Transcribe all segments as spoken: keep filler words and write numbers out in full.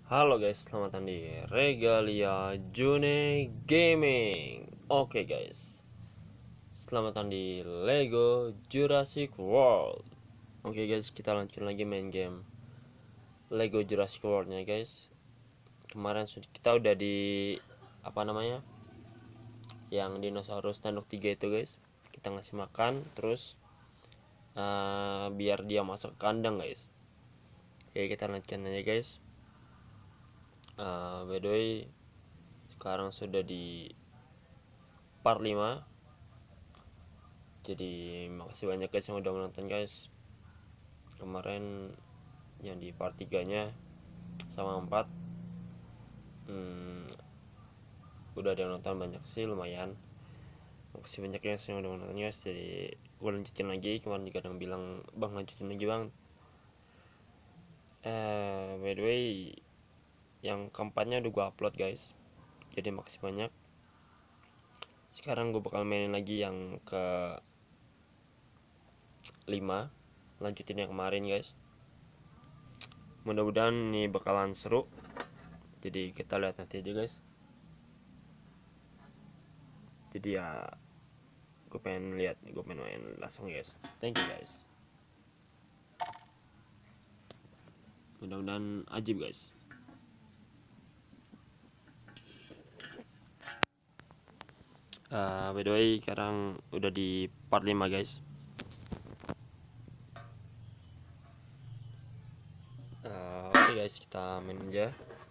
Halo guys, selamat datang di Regalia June Gaming. Oke guys, selamat datang di Lego Jurassic World. Oke guys, kita lanjut lagi main game Lego Jurassic World nya guys. Kemarin kita udah di apa namanya, yang dinosaurus tanduk tiga itu guys. Kita ngasih makan, terus uh, biar dia masuk ke kandang guys. Oke, kita lanjutkan aja guys. Uh, by the way, sekarang sudah di part lima. Jadi makasih banyak guys yang udah menonton guys. Kemarin yang di part tiga nya sama empat hmm, udah ada yang nonton banyak sih, lumayan. Makasih banyak guys yang udah menonton guys. Jadi gue lanjutin lagi. Kemarin juga ada yang bilang, bang lanjutin lagi bang. eh by the way, yang keempatnya udah gue upload guys. Jadi makasih banyak. Sekarang gue bakal mainin lagi yang ke lima, lanjutin yang kemarin guys. Mudah-mudahan ini bakalan seru. Jadi kita lihat nanti aja guys. Jadi ya, gue pengen lihat, gue pengen main langsung guys. Thank you guys. Mudah-mudahan ajib guys. Uh, by the way, sekarang udah di part lima guys. Uh, Oke okay guys, kita main aja.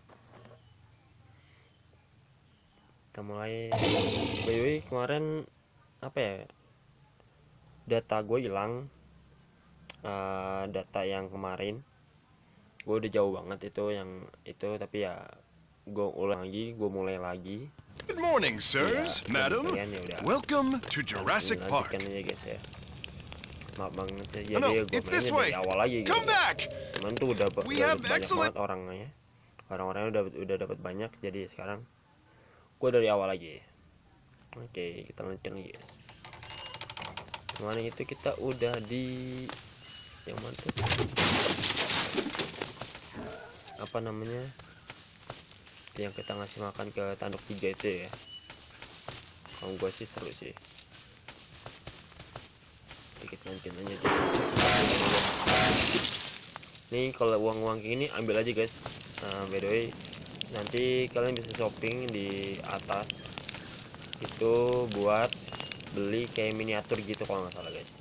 Kita mulai. By the way, kemarin apa ya, data gue hilang. Uh, data yang kemarin gue udah jauh banget itu yang itu, tapi ya gue ulang lagi, gue mulai lagi. Good morning, sirs, ya, madam. Ya welcome to Jurassic Park. Aja guys ya. Maaf banget sih, jadi no, no, gue mainnya dari awal lagi. Come gitu. back. Cuman tuh udah, We udah have banyak excellent... banget orangnya. Orang-orangnya udah udah dapat banyak, jadi sekarang gue dari awal lagi. Oke, kita lanjutkan lagi guys. Kemarin itu kita udah di yang mana tuh? Apa namanya? Yang kita ngasih makan ke tanduk tiga itu ya. Kalau gue sih seru sih. Dikit lanjutin aja deh. Nih kalau uang-uang kayak gini ambil aja guys. Nah, by the way, nanti kalian bisa shopping di atas itu buat beli kayak miniatur gitu kalau nggak salah guys.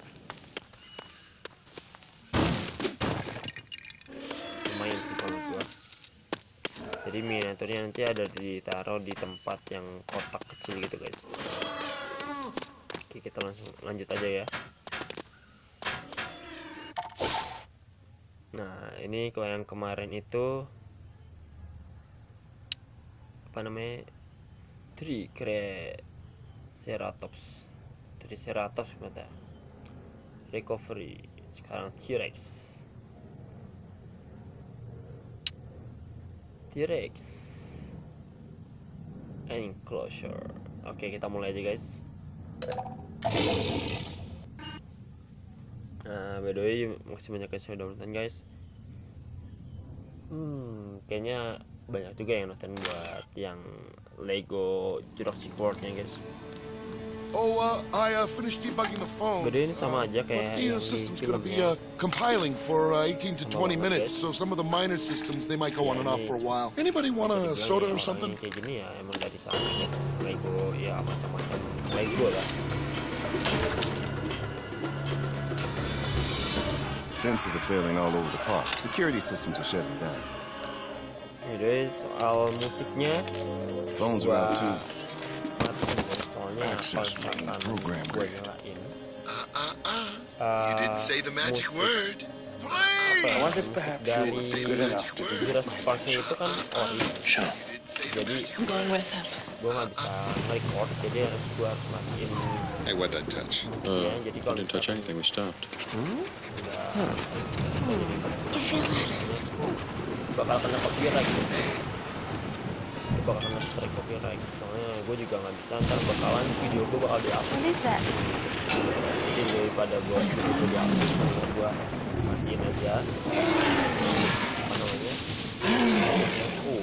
Lumayan sih kalau gua. Jadi miniaturnya nanti ada ditaruh di tempat yang kotak kecil gitu guys. Oke, kita langsung lanjut aja ya. Nah, ini kalau yang kemarin itu apa namanya, Triceratops Triceratops mata recovery. Sekarang T-Rex T-Rex enclosure. Oke, kita mulai aja guys. Nah, by the way, makasih banyak guys yang udah nonton guys. Hmm, kayaknya banyak juga yang nonton buat yang Lego Jurassic World nya guys. Oh, uh, I uh, finished debugging the phone. Beda ini sama aja kayak the yang system's di going to be filmnya. uh, compiling for uh, eighteen to twenty Sama minutes, guys. so some of the minor systems they might go on and off for a while. Anybody want Bisa a dibilang soda ya, or something? orang yang kayak gini ya emang dari sana guys. Lego ya macam-macam Lego lah. Fences are failing all over the park. Security systems are shutting down. Jadi soal musiknya Phones are out too. soalnya Access main program gue grade. nyalain. Uh, uh, uh. Uh, You didn't say the magic musik- word. apa ya, I wonder if musik perhaps dari you would be good enough to do Jurassic Park-nya itu kan ori. Sure. Jadi I'm going with him. gue nggak bisa record, jadi harus gue harus matiin Hey, what'd I touch? musiknya. Uh, Jadi I kalau didn't touch misalkan anything. We stopped. udah You feel that? bakal kena copyright gitu. Itu bakal kena strike copyright. Soalnya gue juga nggak bisa, ntar bakalan video gue bakal dihapus. What is that? Jadi daripada gue video gue dihapus, mendingan gue matiin aja apa namanya. Uh,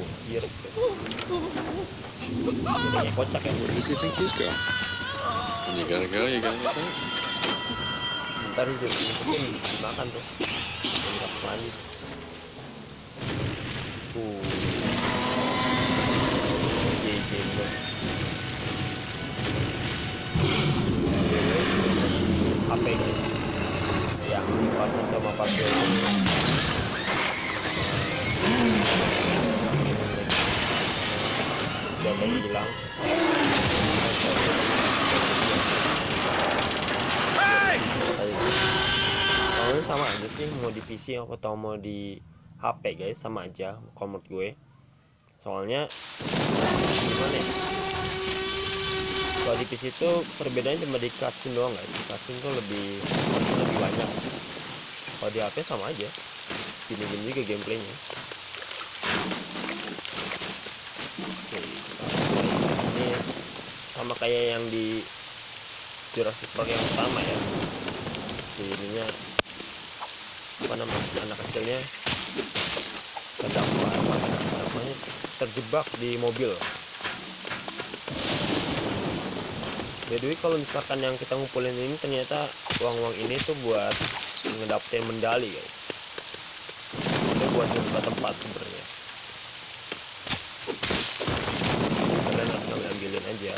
Kayak kocak ya. Where does he think he's going? When you gotta go, you gotta go. Ntar dia mungkin makan tuh. Enggak lanjut. Uh. J J bro. H P guys. Yang di pasang sama pakai data hilang. Kalau sama aja sih, mau di P C atau mau di H P guys, sama aja kalau menurut gue. Soalnya gimana ya, kalau di P C itu perbedaannya cuma di cutscene doang guys. Cutscene tuh lebih lebih banyak. Kalau di H P sama aja, gini-gini juga gameplaynya. Oke, ini sama kayak yang di Jurassic Park yang pertama ya. Si ininya apa namanya, anak kecilnya terdampak apa namanya, terjebak di mobil. By the way, kalau misalkan yang kita ngumpulin ini ternyata uang-uang ini tuh buat ngedapetin medali guys. Itu buat ngebuka tempat sebenarnya. Kalian harus ngambil-ambilin aja.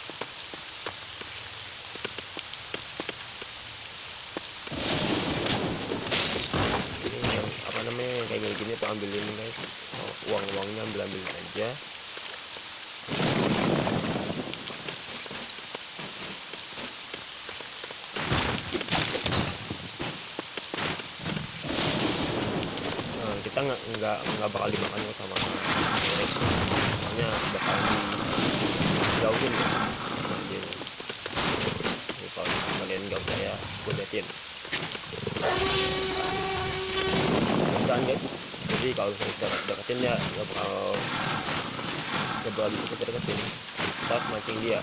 Ini yang apa namanya, kayak gini-gini tuh ambilin guys. Uang-uangnya ambil-ambilin aja. Kita nggak nggak nggak bakal dimakan sama mereka, soalnya bakal dijauhin ya sama dia. Jadi kalau kalian nggak percaya, gue liatin. Dan guys, jadi kalau kita deketin ya nggak bakal nggak bakal bisa kita deketin. Kita harus mancing dia.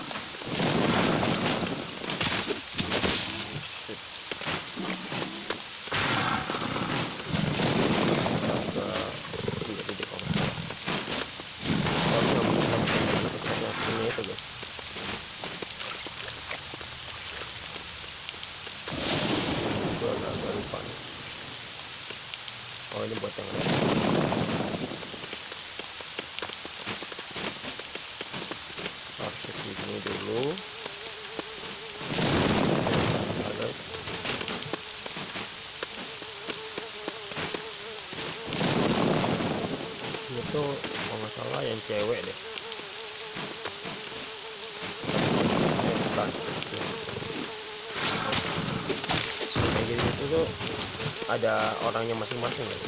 Oh, ini buat yang lain. Harus ke sini dulu. Terus ini tuh kalau nggak salah yang cewek deh. Eh, bukan. Yang gini itu tuh ada orangnya masing-masing guys.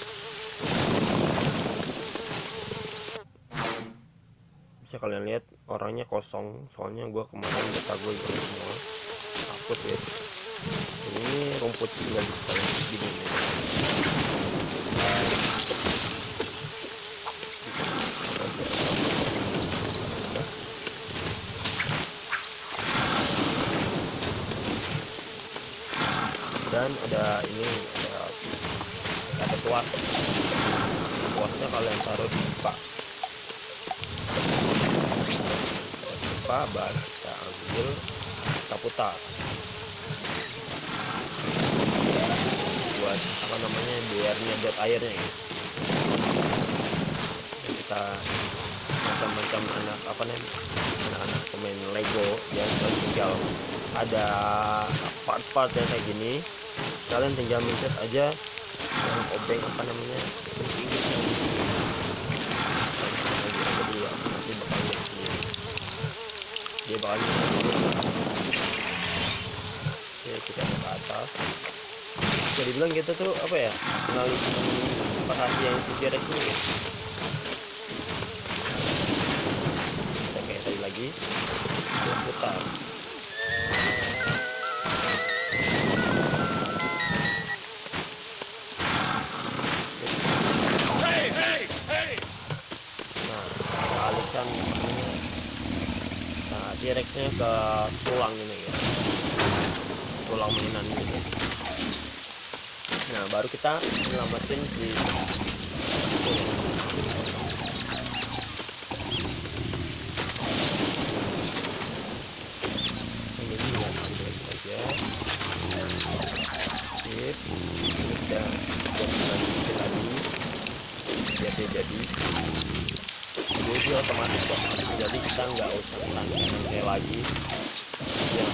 Bisa kalian lihat orangnya kosong, soalnya gua kemarin data gue itu semua hapus ya. Ini rumput tinggal kalian gini nih. Dan ada ini, ada ada tuas. Tuasnya kalian taruh di pipa. Pipa baru kita ambil, kita putar. Buat apa namanya, biar nyedot airnya gitu. Kita macam-macam anak apa namanya, anak-anak pemain Lego yang tinggal ada part-part yang kayak gini. Kalian tinggal mencet aja yang obeng apa namanya, jadi ya nanti bakal jadi dia bakal ya, kita ke atas. Bisa dibilang kita tuh apa ya, mengalih perhatian si T-Rex ini. Kita kayak tadi lagi, kita putar. Nah, T-Rex-nya ke tulang ini ya, tulang mainan gitu. Nah, baru kita nyelamatin si jadi jadi otomatis kok, jadi kita nggak usah nanti lagi ya.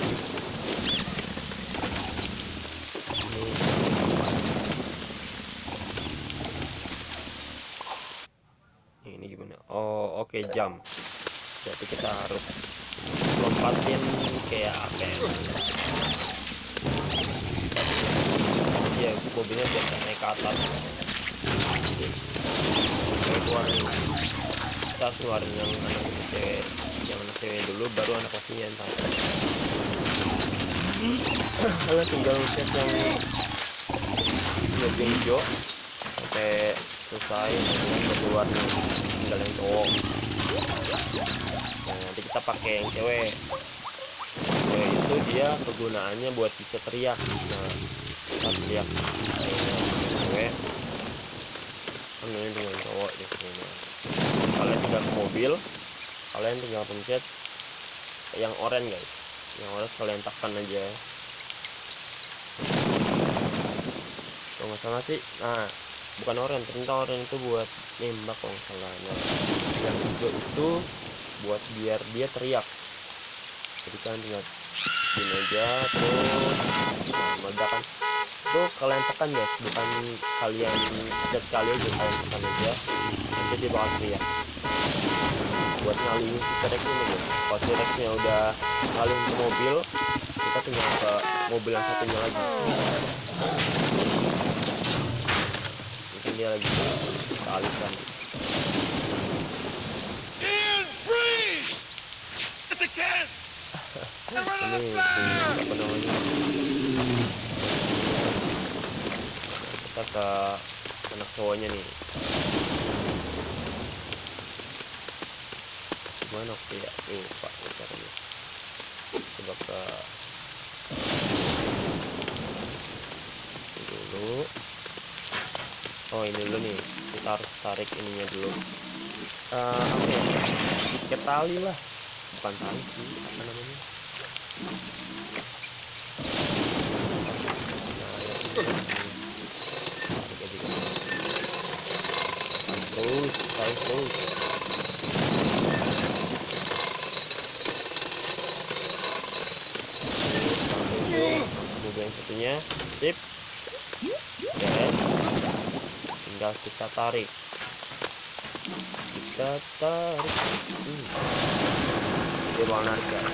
Ini, ini gimana? Oh oke, okay, jam. Jadi kita harus lompatin kayak apa ya? Ya mobilnya biasa naik ke atas. Kita keluarin, kita keluarin yang anak cewek, yang anak cewek dulu, baru anak laki yang tadi. Kalian tinggal set yang mobil hijau sampai selesai, yang keluar nih tinggal yang cowok. Nah, nanti kita pakai yang cewek. Cewek itu dia kegunaannya buat bisa teriak. Nah, kita teriak cewek kan ini dengan cowok di sini. Kalian tinggal ke mobil, kalian tinggal pencet yang oranye guys, yang oranye kalian tekan aja. Kalau nggak salah sih, nah bukan oranye, ternyata oranye itu buat nembak kalau nggak salah. Nah, yang hijau itu buat biar dia teriak. Jadi kan tinggal gini aja, terus nah, meledakan tuh kalian tekan guys, bukan kalian pencet sekali aja, kalian tekan aja, nanti dia bakal teriak buat ngalihin si T-Rex ini guys. Kalau T-Rexnya udah ngalihin ke mobil, kita tinggal ke mobil yang satunya lagi. Mungkin dia lagi kita alihkan. Ini apa namanya, kita ke anak cowoknya nih, gimana oke ya, lupa caranya. Coba ke ini dulu. Oh ini dulu nih, kita harus tarik ininya dulu. Uh, apa ya, ke tali lah, bukan tali sih, apa namanya, nah, ya, tarik aja gitu. Terus tarik terus. Mobil yang satunya sip, beres, tinggal kita tarik, kita tarik, hmm. Dia bakal narik guys.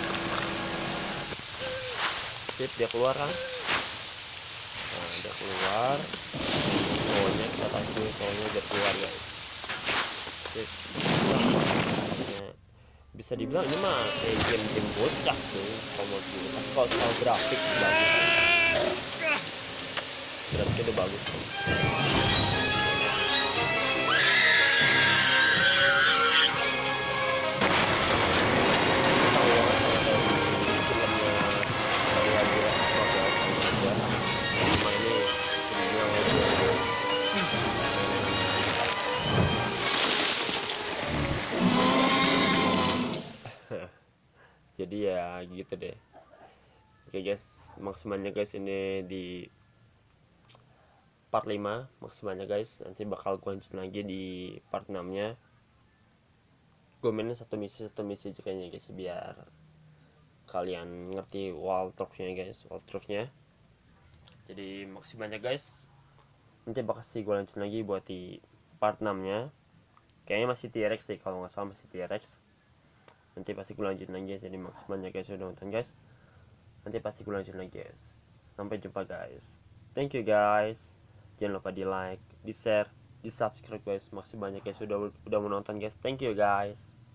Sip, dia keluar kan. Nah dia keluar, cowoknya kita tarik dulu, cowoknya udah keluar guys. Sip. Nah, bisa dibilang ini mah kayak game-game bocah tuh kalau dulu, tapi kalau soal grafik bagus, grafiknya udah bagus tuh. Jadi ya gitu deh. Oke guys, maksimalnya guys ini di part lima maksimalnya guys. Nanti bakal gue lanjut lagi di part enam nya. Gue mainnya satu misi satu misi aja kayaknya guys, biar kalian ngerti wall truth-nya guys, wall truth-nya. Jadi maksimalnya guys, nanti bakal sih gue lanjut lagi buat di part enam nya. Kayaknya masih T-Rex deh, kalau nggak salah masih T-Rex. Nanti pasti gue lanjut lagi guys. Jadi maksimalnya guys udah nonton guys, nanti pasti gue lanjut lagi guys. Sampai jumpa guys, thank you guys. Jangan lupa di like, di share, di subscribe guys. Makasih banyak guys udah udah menonton guys, thank you guys.